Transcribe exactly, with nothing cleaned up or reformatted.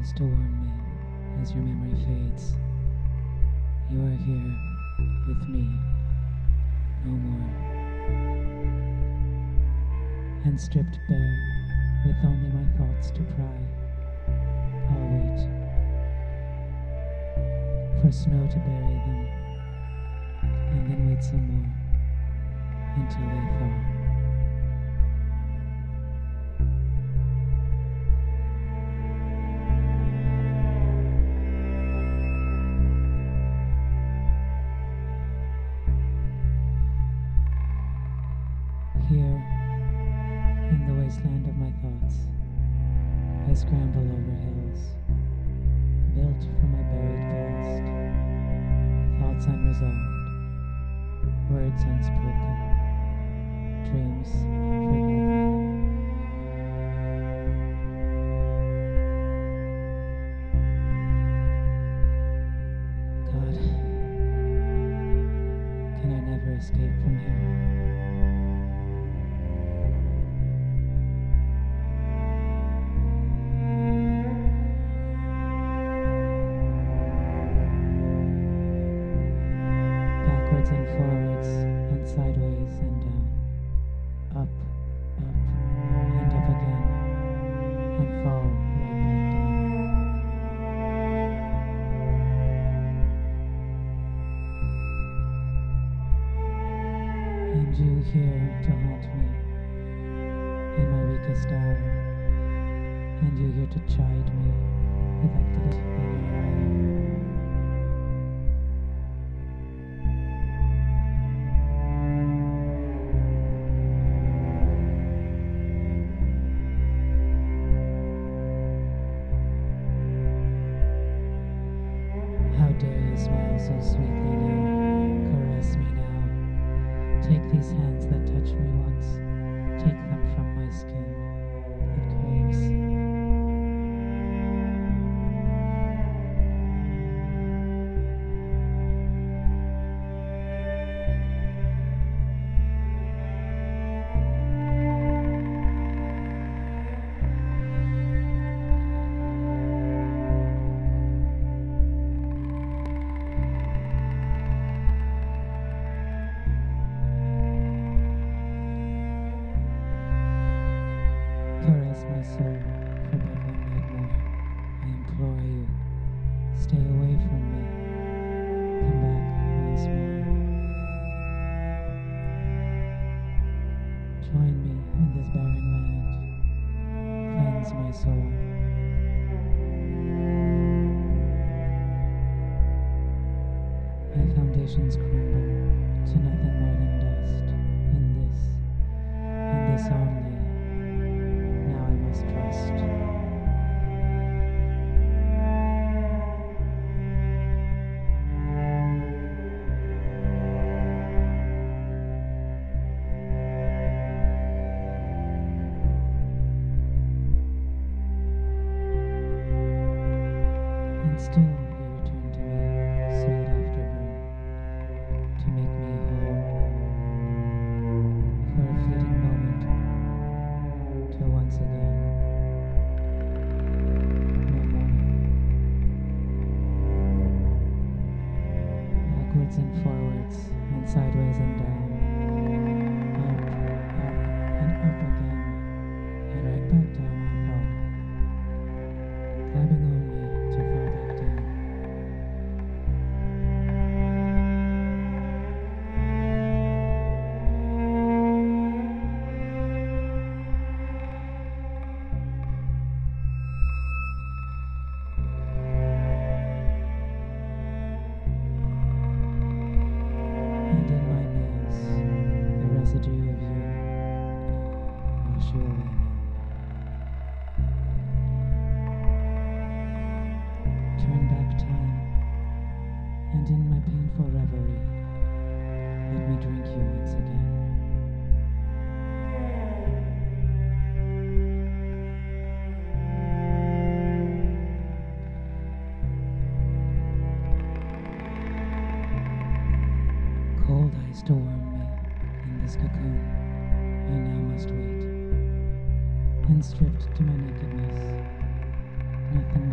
eyes to warm me as your memory fades. You are here with me, no more. And stripped bare, with only my thoughts to pry, I'll wait for snow to bury them, and then wait some more until they thaw. Here, in the wasteland of my thoughts, I scramble over hills, built from my buried past, thoughts unresolved, words unspoken, dreams forgotten. God, can I never escape from here? Backwards and forwards, and sideways and down, up, up, and up again, and fall right back down. And you here to haunt me in my weakest hour, and you here to chide me with that glint in your eye. How dare you smile so sweetly now, caress me now, take these hands that touched me once, take them from my skin that craves. Caress my soul for but one night more. I implore you, stay away from me. Come back once more. Join me in this barren land. Cleanse my soul. My foundations crumble to nothing more than dust. In this, in this only, now I must trust. And still you return to me, sweet afterburn, to make me whole for a fleeting moment, till once again, no more. Backwards and forwards, and sideways and down, up, up, and up again, and right back down I fall, climbing only to fall back down. And in my nails, the residue of you wash you away now. Turn back time, and in my painful reverie, let me drink you once again. Cold ice to warm me in this cocoon, I now must wait, and stripped to my nakedness, nothing